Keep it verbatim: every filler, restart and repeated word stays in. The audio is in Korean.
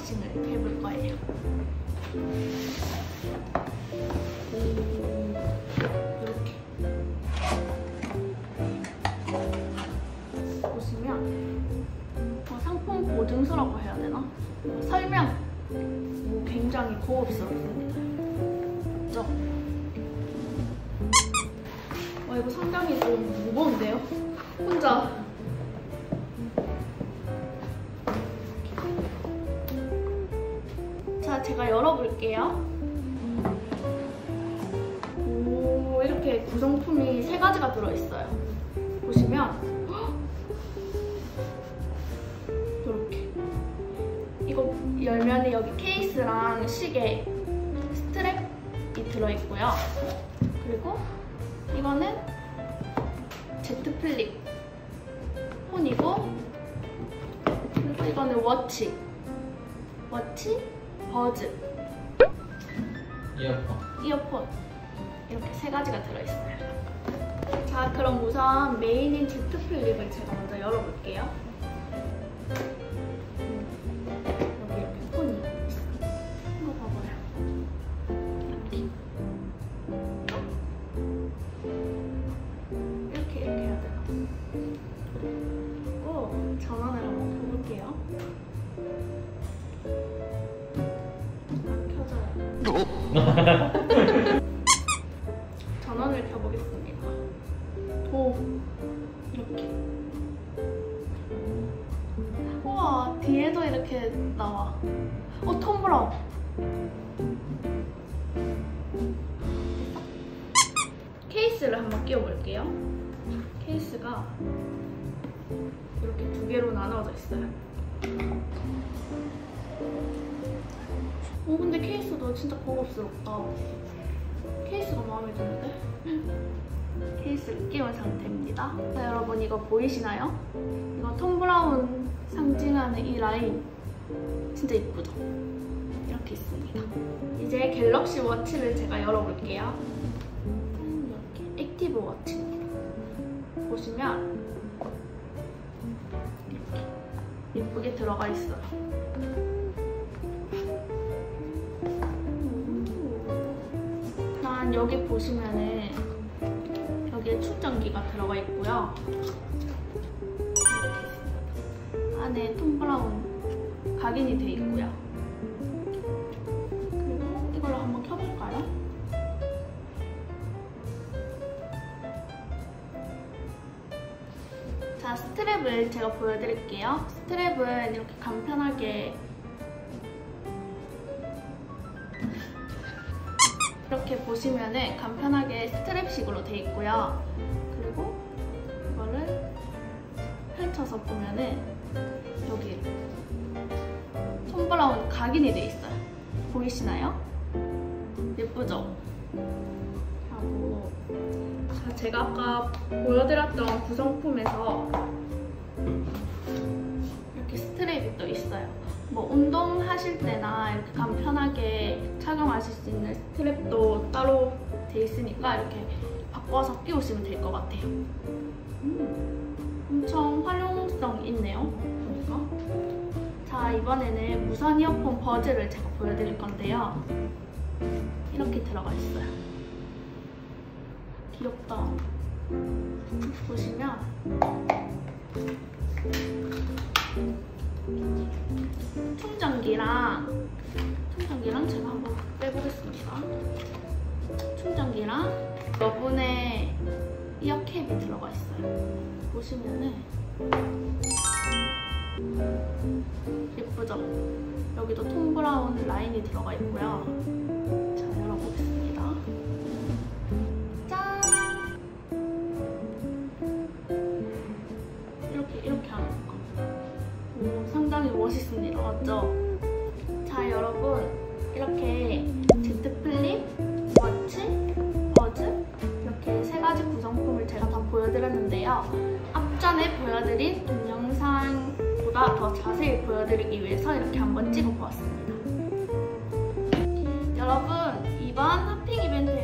언박싱을 해볼 거예요. 이렇게 보시면 어, 상품 보증서라고 해야 되나? 어, 설명 오, 굉장히 고급스럽습니다. 그죠? 어, 이거 상당히 좀 무거운데요? 혼자 자, 제가 열어볼게요. 오, 이렇게 구성품이 세 가지가 들어있어요. 보시면 이렇게 이거 열면 여기 케이스랑 시계, 스트랩이 들어있고요. 그리고 이거는 Z 플립 폰이고, 그리고 이거는 워치, 워치, 버즈, 이어폰, 이어폰 이렇게 세 가지가 들어있어요. 자, 그럼 우선 메인인 Z 플립을 제가 먼저 열어볼게요. 여기 이렇게 폰이 있어요. 이거 봐봐요. 이렇게 이렇게 이렇게 해야 돼요. 그리고 전원을 한번 켜볼게요. 안 켜져요. 전원을 켜보겠습니다. 오, 이렇게. 우와, 뒤에도 이렇게 나와. 어, 톰 브라운. 케이스를 한번 끼워볼게요. 케이스가 이렇게 두 개로 나눠져 있어요. 오, 근데 케이스도 진짜 고급스럽다. 케이스가 마음에 드는데? 케이스를 끼운 상태입니다. 자, 여러분 이거 보이시나요? 이거 톰 브라운 상징하는 이 라인 진짜 이쁘죠? 이렇게 있습니다. 이제 갤럭시 워치를 제가 열어볼게요. 이렇게 액티브 워치입니다. 보시면 이렇게 예쁘게 들어가 있어요. 일단 여기 보시면은 여기에 충전기가 들어가 있고요. 이렇게 있습니다. 안에 톰 브라운 각인이 돼 있고요. 그리고 이걸로 한번 켜볼까요? 자, 스트랩을 제가 보여드릴게요. 스트랩은 이렇게 간편하게 이렇게 보시면은 간편하게 스트랩식으로 돼 있고요. 그리고 이거를 펼쳐서 보면은 여기 톰 브라운 각인이 돼 있어요. 보이시나요? 예쁘죠? 하고, 자, 제가 아까 보여드렸던 구성품에서 이렇게 스트랩이 또 있어요. 뭐 운동하실 때나 이렇게 간편하게 착용하실 수 있는 스트랩도 따로 돼 있으니까 이렇게 바꿔서 끼우시면 될 것 같아요. 음, 엄청 활용성 있네요. 보니까. 자, 이번에는 무선 이어폰 버즈를 제가 보여드릴 건데요. 이렇게 들어가 있어요. 귀엽다. 보시면 충전기랑 충전기랑 제가 한번 빼보겠습니다. 충전기랑 여분의 이어캡이 들어가 있어요. 보시면은 예쁘죠? 여기도 톰 브라운 라인이 들어가 있고요. 자, 열어보겠습니다. 짠! 이렇게 이렇게 하는 거. 오, 상당히 멋있습니다. 맞죠? 자, 여러분 이렇게 Z 플립, 워치, 버즈 이렇게 세 가지 구성품을 제가 다 보여드렸는데요. 앞전에 보여드린 동영상보다 더 자세히 보여드리기 위해서 이렇게 한번 찍어보았습니다. 여러분, 이번 핫핑 이벤트에